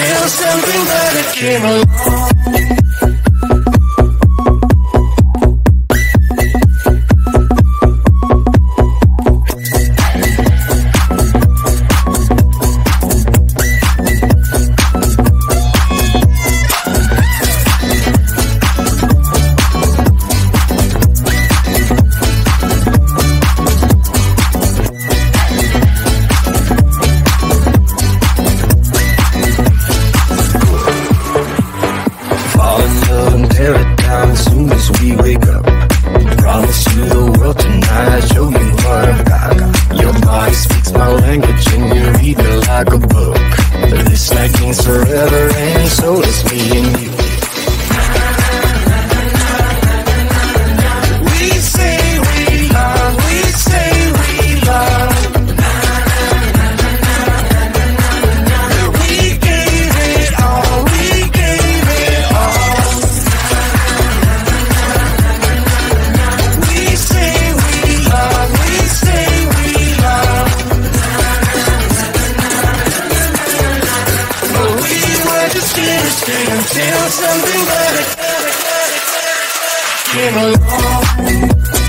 until something better came along. Until something better came along.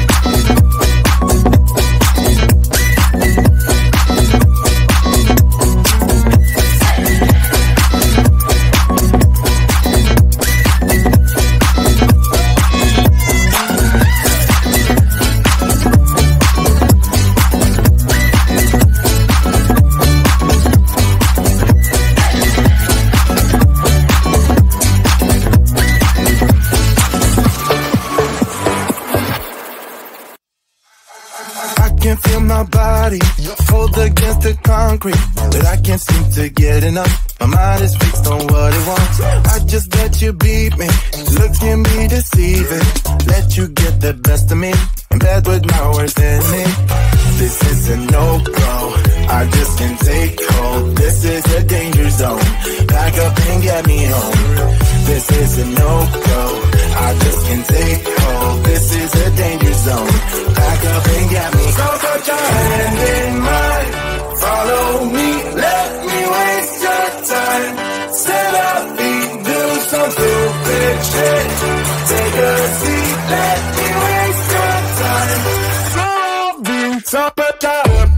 Hold against the concrete, but I can't seem to get enough. My mind is fixed on what it wants. I just let you beat me, look at me deceiving. Let you get the best of me, in bed with my worst enemy. This is a no-go, I just can't take hold. This is a danger zone, back up and get me home. This is a no-go, I just can't take hold. This is a danger zone, back up and get me. So put your hand in mine, follow me, let me waste your time. Set up feet, do some stupid shit. Take a seat, let me waste your time. Driving top of tower.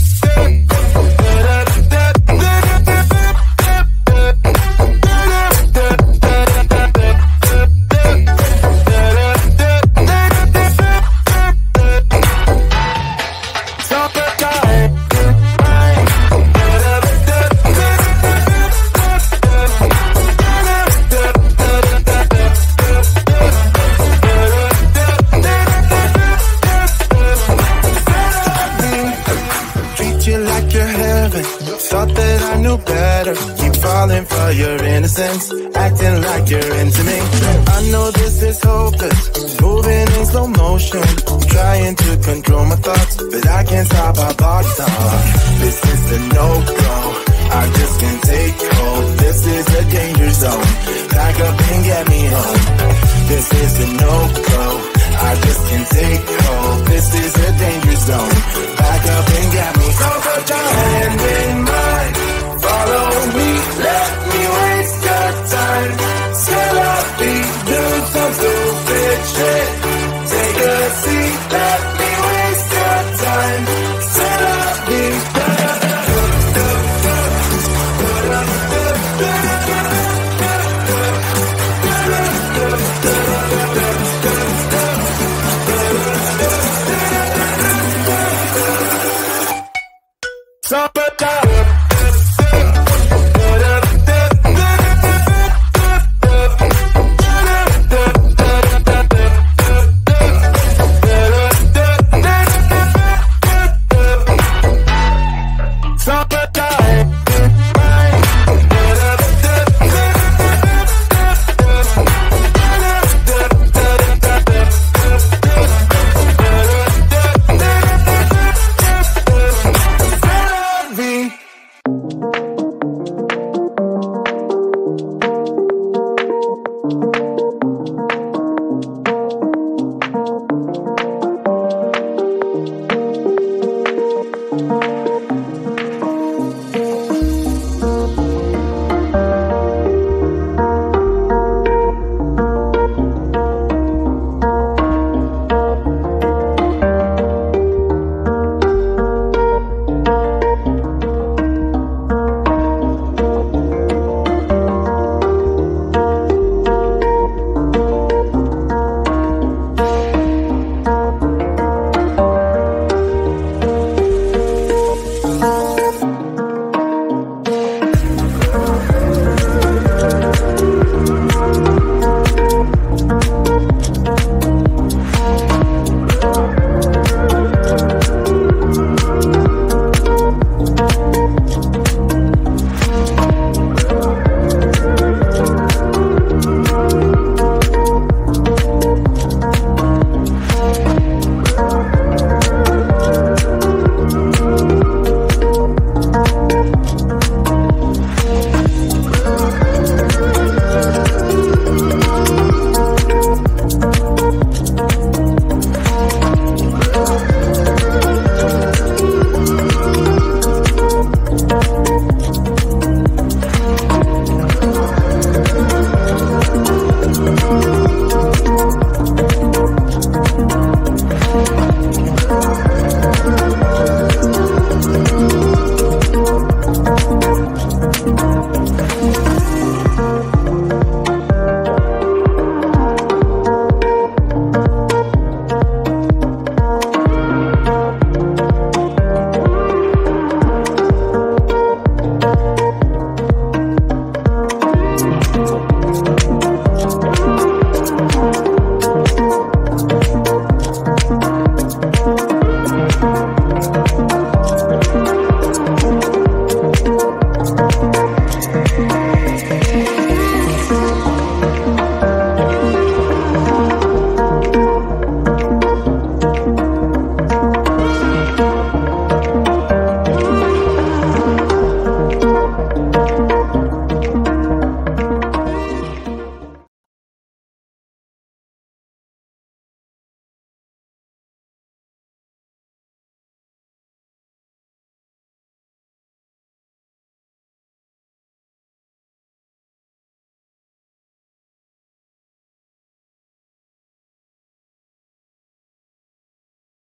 For your innocence, acting like you're into me. I know this is hopeless, moving in slow motion, trying to control my thoughts, but I can't stop our body talk. This is a no-go, I just can't take hold. This is a danger zone, back up and get me home. This is a no-go, I just can't take hold. This is a danger zone, back up and get me. So put your hand in mine, follow me, let me